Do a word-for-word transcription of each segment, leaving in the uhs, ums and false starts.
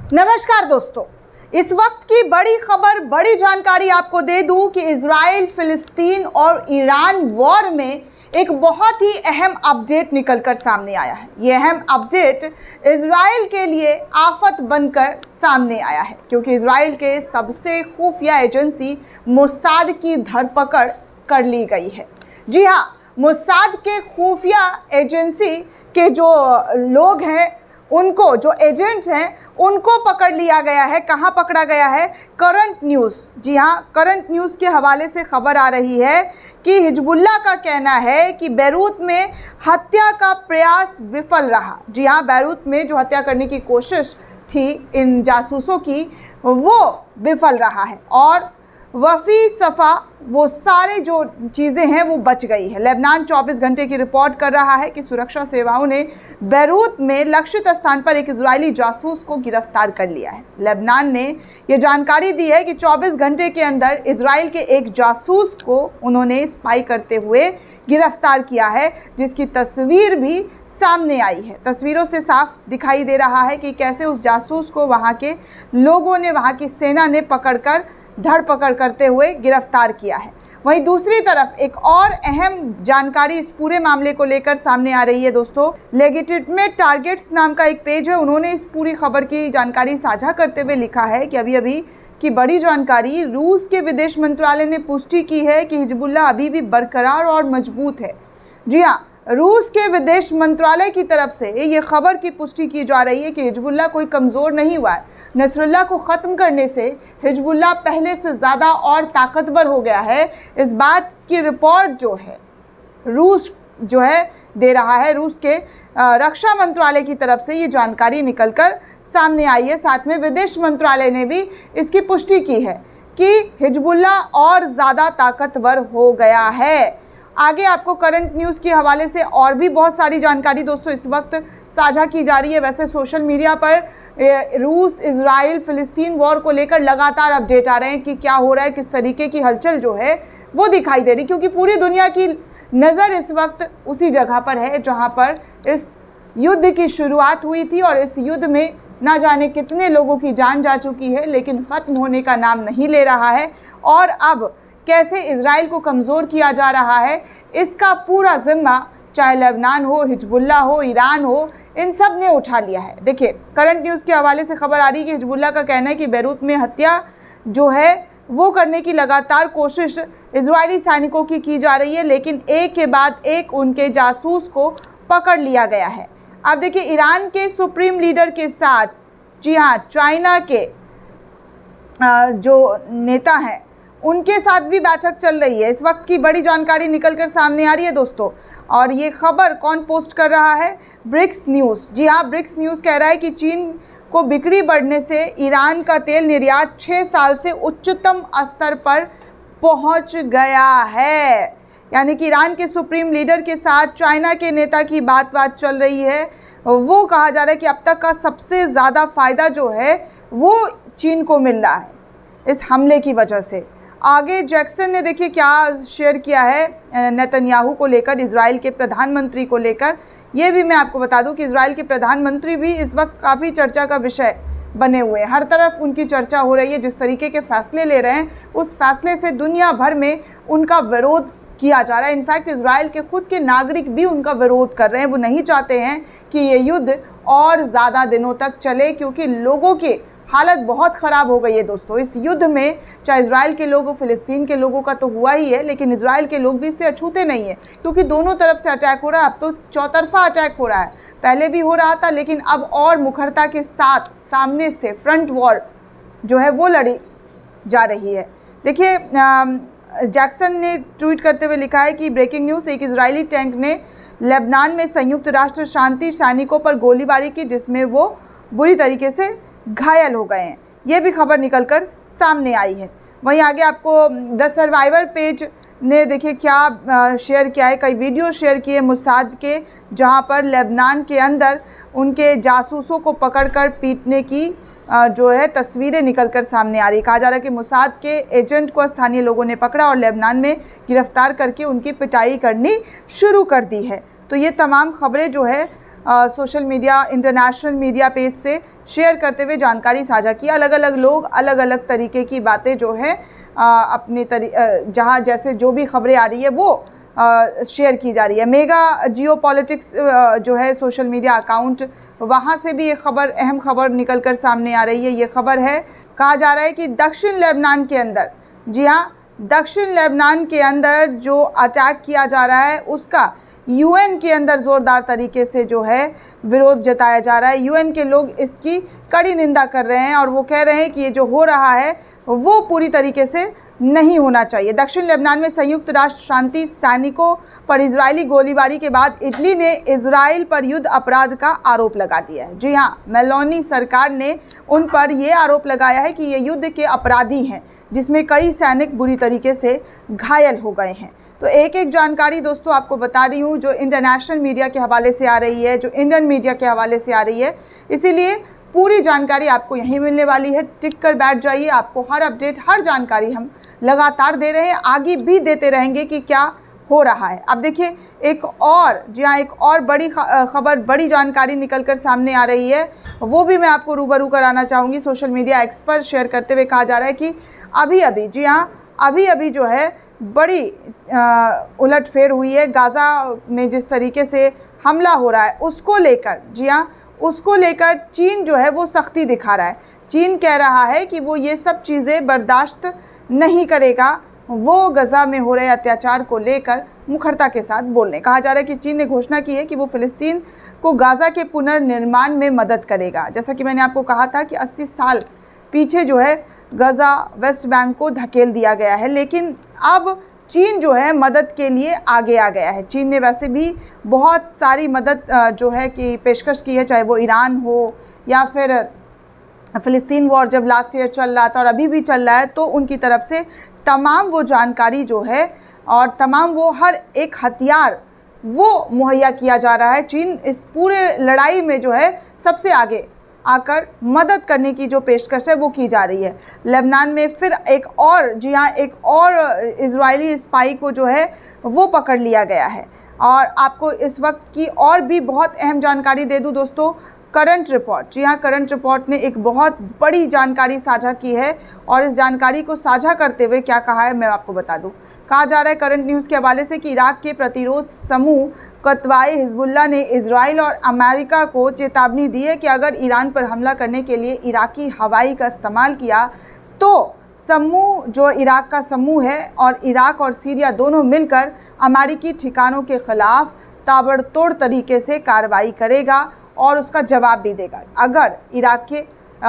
नमस्कार दोस्तों, इस वक्त की बड़ी खबर, बड़ी जानकारी आपको दे दूं कि इजराइल, फिलिस्तीन और ईरान वॉर में एक बहुत ही अहम अपडेट निकलकर सामने आया है। ये अहम अपडेट इजराइल के लिए आफत बनकर सामने आया है, क्योंकि इजराइल के सबसे खुफिया एजेंसी मोसाद की धरपकड़ कर ली गई है। जी हाँ, मोसाद के खुफिया एजेंसी के जो लोग हैं, उनको, जो एजेंट्स हैं, उनको पकड़ लिया गया है। कहाँ पकड़ा गया है? Current news. जी हाँ, करंट न्यूज़ के हवाले से खबर आ रही है कि हिजबुल्लाह का कहना है कि बैरूत में हत्या का प्रयास विफल रहा। जी हाँ, बैरूत में जो हत्या करने की कोशिश थी इन जासूसों की, वो विफल रहा है और वफ़ी सफ़ा, वो सारे जो चीज़ें हैं वो बच गई है। लेबनान चौबीस घंटे की रिपोर्ट कर रहा है कि सुरक्षा सेवाओं ने बैरूत में लक्षित स्थान पर एक इजरायली जासूस को गिरफ्तार कर लिया है। लेबनान ने ये जानकारी दी है कि चौबीस घंटे के अंदर इजराइल के एक जासूस को उन्होंने स्पाई करते हुए गिरफ्तार किया है, जिसकी तस्वीर भी सामने आई है। तस्वीरों से साफ दिखाई दे रहा है कि कैसे उस जासूस को वहाँ के लोगों ने, वहाँ की सेना ने पकड़कर धरपकड़ करते हुए गिरफ्तार किया है। वहीं दूसरी तरफ एक और अहम जानकारी इस पूरे मामले को लेकर सामने आ रही है दोस्तों। लेजिटिमेट टारगेट्स नाम का एक पेज है, उन्होंने इस पूरी खबर की जानकारी साझा करते हुए लिखा है कि अभी अभी की बड़ी जानकारी, रूस के विदेश मंत्रालय ने पुष्टि की है कि हिजबुल्लाह अभी भी बरकरार और मजबूत है। जी हाँ, रूस के विदेश मंत्रालय की तरफ से ये खबर की पुष्टि की जा रही है कि हिजबुल्लाह कोई कमज़ोर नहीं हुआ है। नसरुल्लाह को ख़त्म करने से हिजबुल्लाह पहले से ज़्यादा और ताकतवर हो गया है। इस बात की रिपोर्ट जो है रूस जो है दे रहा है। रूस के रक्षा मंत्रालय की तरफ से ये जानकारी निकलकर सामने आई है। साथ में विदेश मंत्रालय ने भी इसकी पुष्टि की है कि हिजबुल्लाह और ज़्यादा ताकतवर हो गया है। आगे आपको करंट न्यूज़ के हवाले से और भी बहुत सारी जानकारी दोस्तों इस वक्त साझा की जा रही है। वैसे सोशल मीडिया पर रूस, इजराइल, फिलिस्तीन वॉर को लेकर लगातार अपडेट आ रहे हैं कि क्या हो रहा है, किस तरीके की हलचल जो है वो दिखाई दे रही, क्योंकि पूरी दुनिया की नज़र इस वक्त उसी जगह पर है जहां पर इस युद्ध की शुरुआत हुई थी। और इस युद्ध में ना जाने कितने लोगों की जान जा चुकी है, लेकिन ख़त्म होने का नाम नहीं ले रहा है। और अब कैसे इजराइल को कमज़ोर किया जा रहा है, इसका पूरा जिम्मा चाहे लेबनान हो, हिजबुल्लाह हो, ईरान हो, इन सब ने उठा लिया है। देखिए, करंट न्यूज़ के हवाले से खबर आ रही है कि हिजबुल्लाह का कहना है कि बैरूत में हत्या जो है वो करने की लगातार कोशिश इजरायली सैनिकों की की जा रही है, लेकिन एक के बाद एक उनके जासूस को पकड़ लिया गया है। अब देखिए, ईरान के सुप्रीम लीडर के साथ, जी हाँ, चाइना के जो नेता हैं उनके साथ भी बैठक चल रही है। इस वक्त की बड़ी जानकारी निकलकर सामने आ रही है दोस्तों। और ये खबर कौन पोस्ट कर रहा है? BRICS news. जी हाँ, ब्रिक्स न्यूज़ कह रहा है कि चीन को बिक्री बढ़ने से ईरान का तेल निर्यात छः साल से उच्चतम स्तर पर पहुंच गया है। यानी कि ईरान के सुप्रीम लीडर के साथ चाइना के नेता की बात बात चल रही है। वो कहा जा रहा है कि अब तक का सबसे ज़्यादा फ़ायदा जो है वो चीन को मिल रहा है इस हमले की वजह से। आगे जैक्सन ने देखिए क्या शेयर किया है नेतन्याहू को लेकर, इजराइल के प्रधानमंत्री को लेकर। ये भी मैं आपको बता दूं कि इजराइल के प्रधानमंत्री भी इस वक्त काफ़ी चर्चा का विषय बने हुए हैं। हर तरफ उनकी चर्चा हो रही है। जिस तरीके के फैसले ले रहे हैं, उस फैसले से दुनिया भर में उनका विरोध किया जा रहा है। इनफैक्ट इजराइल के खुद के नागरिक भी उनका विरोध कर रहे हैं। वो नहीं चाहते हैं कि ये युद्ध और ज़्यादा दिनों तक चले, क्योंकि लोगों की हालत बहुत ख़राब हो गई है दोस्तों। इस युद्ध में चाहे इजराइल के लोग, फ़िलिस्तीन के लोगों का तो हुआ ही है, लेकिन इजराइल के लोग भी इससे अछूते नहीं हैं, क्योंकि दोनों तरफ से अटैक हो रहा है। अब तो चौतरफा अटैक हो रहा है, पहले भी हो रहा था, लेकिन अब और मुखरता के साथ सामने से फ्रंट वॉर जो है वो लड़ी जा रही है। देखिए, जैक्सन ने ट्वीट करते हुए लिखा है कि ब्रेकिंग न्यूज़, एक इजरायली टैंक ने लेबनान में संयुक्त राष्ट्र शांति सैनिकों पर गोलीबारी की, जिसमें वो बुरी तरीके से घायल हो गए हैं। ये भी खबर निकलकर सामने आई है। वहीं आगे आपको द सर्वाइवर पेज ने देखिए क्या शेयर किया है, कई वीडियो शेयर किए मोसाद के, जहां पर लेबनान के अंदर उनके जासूसों को पकड़कर पीटने की जो है तस्वीरें निकलकर सामने आ रही। कहा जा रहा है कि मोसाद के एजेंट को स्थानीय लोगों ने पकड़ा और लेबनान में गिरफ्तार करके उनकी पिटाई करनी शुरू कर दी है। तो ये तमाम खबरें जो है social media, international media page से शेयर करते हुए जानकारी साझा की। अलग अलग लोग अलग अलग तरीके की बातें जो है अपनी तरी जहाँ जैसे जो भी खबरें आ रही है वो शेयर की जा रही है। मेगा जियो पॉलिटिक्स जो है सोशल मीडिया अकाउंट, वहाँ से भी एक खबर, अहम खबर निकल कर सामने आ रही है। ये खबर है, कहा जा रहा है कि दक्षिण लेबनान के अंदर, जी हाँ, दक्षिण लेबनान के अंदर जो अटैक किया जा रहा है उसका यूएन के अंदर ज़ोरदार तरीके से जो है विरोध जताया जा रहा है। यूएन के लोग इसकी कड़ी निंदा कर रहे हैं और वो कह रहे हैं कि ये जो हो रहा है वो पूरी तरीके से नहीं होना चाहिए। दक्षिण लेबनान में संयुक्त राष्ट्र शांति सैनिकों पर इजरायली गोलीबारी के बाद इटली ने इजराइल पर युद्ध अपराध का आरोप लगा दिया है। जी हाँ, मेलोनी सरकार ने उन पर यह आरोप लगाया है कि ये युद्ध के अपराधी हैं, जिसमें कई सैनिक बुरी तरीके से घायल हो गए हैं। तो एक एक जानकारी दोस्तों आपको बता रही हूँ जो इंटरनेशनल मीडिया के हवाले से आ रही है, जो इंडियन मीडिया के हवाले से आ रही है, इसीलिए पूरी जानकारी आपको यहीं मिलने वाली है। टिक कर बैठ जाइए, आपको हर अपडेट, हर जानकारी हम लगातार दे रहे हैं, आगे भी देते रहेंगे कि क्या हो रहा है। अब देखिए एक और, जी हाँ, एक और बड़ी खबर, बड़ी जानकारी निकल कर सामने आ रही है, वो भी मैं आपको रूबरू कराना चाहूँगी। सोशल मीडिया एक्स पर शेयर करते हुए कहा जा रहा है कि अभी अभी, जी हाँ, अभी अभी जो है बड़ी उलटफेर हुई है। गाज़ा में जिस तरीके से हमला हो रहा है उसको लेकर, जी हाँ, उसको लेकर चीन जो है वो सख्ती दिखा रहा है। चीन कह रहा है कि वो ये सब चीज़ें बर्दाश्त नहीं करेगा। वो गज़ा में हो रहे अत्याचार को लेकर मुखरता के साथ बोलने, कहा जा रहा है कि चीन ने घोषणा की है कि वो फ़िलिस्तीन को गाज़ा के पुनर्निर्माण में मदद करेगा। जैसा कि मैंने आपको कहा था कि अस्सी साल पीछे जो है गज़ा, वेस्ट बैंक को धकेल दिया गया है, लेकिन अब चीन जो है मदद के लिए आगे आ गया है। चीन ने वैसे भी बहुत सारी मदद जो है कि पेशकश की है, चाहे वो ईरान हो या फिर फ़िलिस्तीन वॉर जब लास्ट ईयर चल रहा था और अभी भी चल रहा है, तो उनकी तरफ से तमाम वो जानकारी जो है और तमाम वो हर एक हथियार वो मुहैया किया जा रहा है। चीन इस पूरे लड़ाई में जो है सबसे आगे आकर मदद करने की जो पेशकश है वो की जा रही है। लेबनान में फिर एक और, जी हाँ, एक और इजरायली स्पाई को जो है वो पकड़ लिया गया है। और आपको इस वक्त की और भी बहुत अहम जानकारी दे दूं दोस्तों, करंट रिपोर्ट, जी हाँ, करंट रिपोर्ट ने एक बहुत बड़ी जानकारी साझा की है और इस जानकारी को साझा करते हुए क्या कहा है मैं आपको बता दूं। कहा जा रहा है करंट न्यूज़ के हवाले से कि इराक के प्रतिरोध समूह कतवाए हिजबुल्लाह ने इजराइल और अमेरिका को चेतावनी दी है कि अगर ईरान पर हमला करने के लिए इराकी हवाई का इस्तेमाल किया तो समूह, जो इराक का समूह है, और इराक और सीरिया दोनों मिलकर अमेरिकी ठिकानों के खिलाफ ताबड़तोड़ तरीके से कार्रवाई करेगा और उसका जवाब भी देगा। अगर इराक के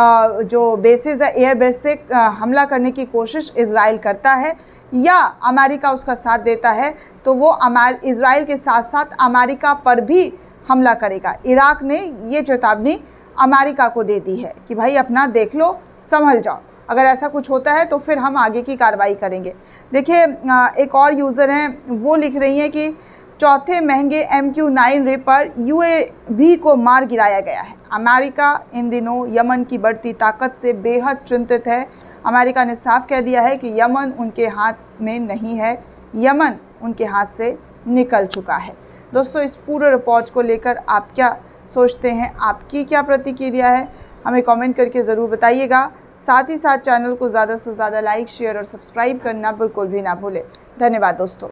जो बेसेस है, एयर बेस से हमला करने की कोशिश इजराइल करता है या अमेरिका उसका साथ देता है, तो वो अमेर इजराइल के साथ साथ अमेरिका पर भी हमला करेगा। इराक ने ये चेतावनी अमेरिका को दे दी है कि भाई अपना देख लो, संभल जाओ, अगर ऐसा कुछ होता है तो फिर हम आगे की कार्रवाई करेंगे। देखिए एक और यूज़र हैं, वो लिख रही हैं कि चौथे महंगे एम क्यू नाइन रे पर यू ए वी को मार गिराया गया है। अमेरिका इन दिनों यमन की बढ़ती ताकत से बेहद चिंतित है। अमेरिका ने साफ कह दिया है कि यमन उनके हाथ में नहीं है, यमन उनके हाथ से निकल चुका है। दोस्तों, इस पूरे रिपोर्ट को लेकर आप क्या सोचते हैं, आपकी क्या प्रतिक्रिया है, हमें कमेंट करके ज़रूर बताइएगा। साथ ही साथ चैनल को ज़्यादा से ज़्यादा लाइक, शेयर और सब्सक्राइब करना बिल्कुल भी ना भूलें। धन्यवाद दोस्तों।